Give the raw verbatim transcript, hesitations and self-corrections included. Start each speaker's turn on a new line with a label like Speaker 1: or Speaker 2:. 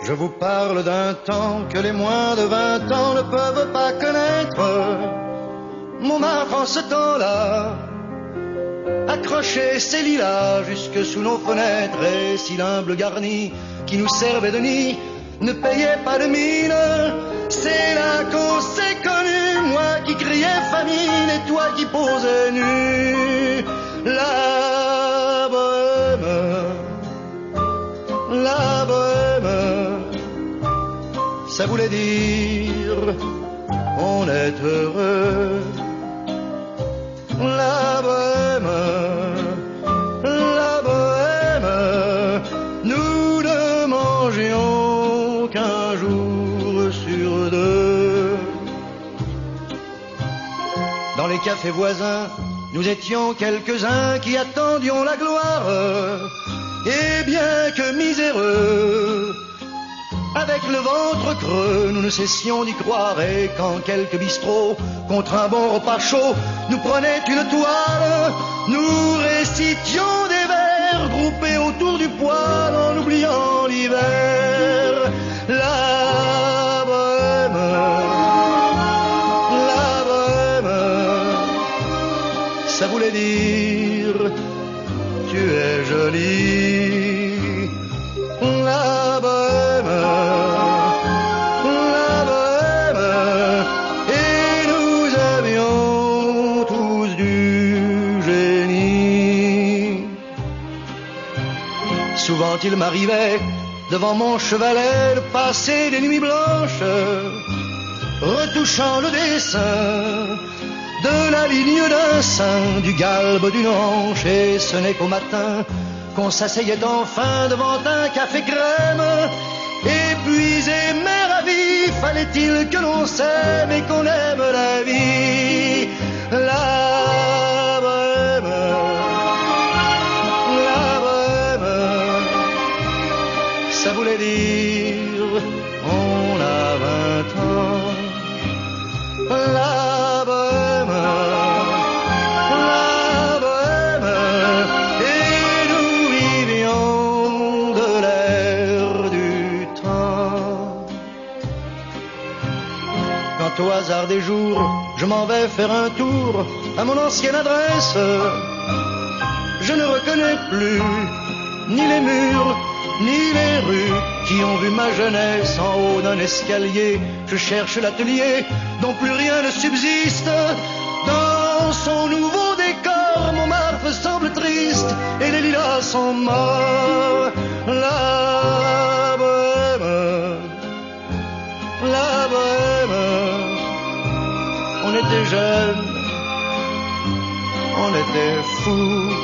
Speaker 1: Je vous parle d'un temps que les moins de vingt ans ne peuvent pas connaître. Montmartre en ce temps-là accrochait ses lilas jusque sous nos fenêtres, et si l'humble garni qui nous servait de nid ne payait pas de mine, c'est là qu'on s'est connus, moi qui criais famine et toi qui posais nu. La bohème, la bohème, ça voulait dire on est heureux. La bohème, la bohème, nous ne mangions qu'un jour sur deux. Dans les cafés voisins, nous étions quelques-uns qui attendions la gloire. Et bien que miséreux, avec le ventre creux, nous ne cessions d'y croire. Et quand quelques bistrots, contre un bon repas chaud, nous prenaient une toile, nous récitions des vers groupés autour du poêle en oubliant l'hiver. La bohème, la bohème, ça voulait dire tu es jolie. La bohème, la bohème, et nous avions tous du génie. Souvent il m'arrivait devant mon chevalet de passer des nuits blanches, retouchant le dessin de la ligne d'un sein, du galbe d'une hanche, et ce n'est qu'au matin qu'on s'asseyait enfin devant un café crème. Épuisé mais ravi, fallait-il que l'on s'aime et qu'on aime la vie. La bohème, la bohème, ça voulait dire on a vingt ans. La bohème, la bohème, et nous vivions de l'air du temps. Quand au hasard des jours, je m'en vais faire un tour à mon ancienne adresse, je ne reconnais plus ni les murs, ni les rues qui ont vu ma jeunesse en haut d'un escalier. Je cherche l'atelier dont plus rien ne subsiste. Dans son nouveau décor, Montmartre semble triste et les lilas sont morts. La bohème, la bohème, on était jeunes, on était fous.